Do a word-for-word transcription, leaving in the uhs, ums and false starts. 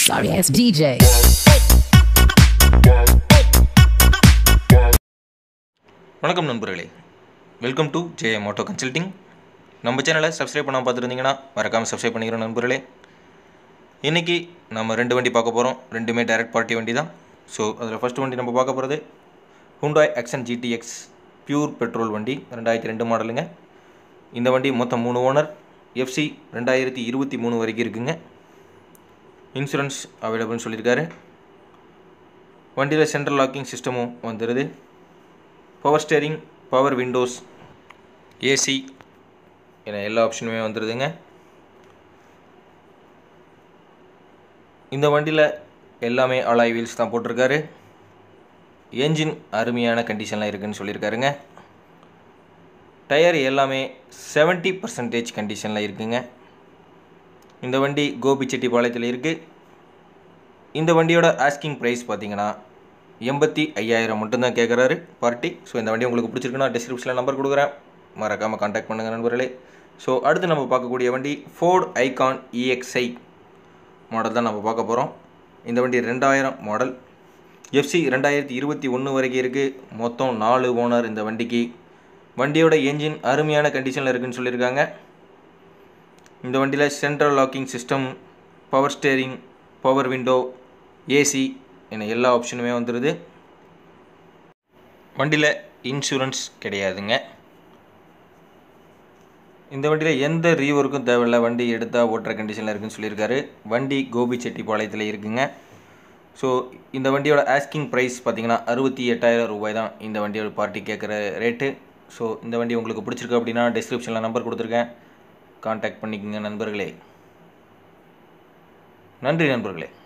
Sorry ass D J. வணக்கம் நண்பர்களே, welcome to JM auto consulting. நம்ம சேனலை சப்ஸ்கிரைப் பண்ணாமல் பார்த்துருந்தீங்கன்னா மறக்காமல் சப்ஸ்கிரைப் பண்ணிக்கிறோம் நண்பர்களே. இன்றைக்கி நம்ம ரெண்டு வண்டி பார்க்க போகிறோம். ரெண்டுமே டைரக்ட் பார்ட்டி வண்டி தான். ஸோ அதில் ஃபஸ்ட்டு வண்டி நம்ம பார்க்க போகிறது Hyundai Accent G T X pure petrol வண்டி, ரெண்டாயிரத்தி ரெண்டு மாடலுங்க. இந்த வண்டி மொத்தம் மூணு ஓனர், எஃப்சி ரெண்டாயிரத்தி இருபத்தி மூணு வரைக்கும் இருக்குங்க. இன்சூரன்ஸ் அவைலபிள்னு சொல்லியிருக்காரு. வண்டியில் சென்ட்ரல் லாக்கிங் சிஸ்டமும் வந்துடுது. Power steering, power windows, AC என எல்லா ஆப்ஷனுமே வந்துடுதுங்க. இந்த வண்டியில் எல்லாமே அலாய் வீல்ஸ் தான் போட்டிருக்காரு. என்ஜின் அருமையான கண்டிஷனில் இருக்குதுன்னு சொல்லியிருக்காருங்க. டயர் எல்லாமே செவன்ட்டி பர்சன்டேஜ் கண்டிஷனில் இருக்குங்க. இந்த வண்டி கோபிச்செட்டிப்பாளையத்தில் இருக்குது. இந்த வண்டியோட ஆஸ்கிங் ப்ரைஸ் பார்த்தீங்கன்னா எண்பத்தி ஐயாயிரம் மட்டும்தான் கேட்குறாரு பார்ட்டி. ஸோ இந்த வண்டி உங்களுக்கு பிடிச்சிருக்குன்னா டிஸ்கிரிப்ஷனில் நம்பர் கொடுக்குறேன், மறக்காமல் கான்டாக்ட் பண்ணுங்கள் நண்பர்களே. ஸோ அடுத்து நம்ம பார்க்கக்கூடிய வண்டி Ford Icon E X I model தான் நம்ம பார்க்க போகிறோம். இந்த வண்டி ரெண்டாயிரம் மாடல், எஃப்சி ரெண்டாயிரத்தி இருபத்தி ஒன்று வரைக்கும் இருக்குது. மொத்தம் நாலு ஓனர் இந்த வண்டிக்கு. வண்டியோட என்ஜின் அருமையான கண்டிஷனில் இருக்குதுன்னு சொல்லியிருக்காங்க. இந்த வண்டியில் central locking system, power steering, power window, AC என எல்லா ஆப்ஷனுமே வந்துடுது. வண்டியில் இன்சூரன்ஸ் கிடையாதுங்க. இந்த வண்டியில் எந்த ரீவொர்க்கும் தேவையில்லை, வண்டி எடுத்தால் ஓட்டுற கண்டிஷனில் இருக்குதுன்னு சொல்லியிருக்காரு. வண்டி கோபிச்செட்டிப்பாளையத்தில் இருக்குங்க. ஸோ இந்த வண்டியோட ஆஸ்கிங் ப்ரைஸ் பார்த்திங்கன்னா அறுபத்தி எட்டாயிரம் ரூபாய் தான் இந்த வண்டியோட பார்ட்டி கேட்குற ரேட்டு. ஸோ இந்த வண்டி உங்களுக்கு பிடிச்சிருக்கு அப்படின்னா டிஸ்கிரிப்ஷனில் நம்பர் கொடுத்துருக்கேன், கான்டாக்ட் பண்ணிக்கோங்க நண்பர்களே. நன்றி நண்பர்களே.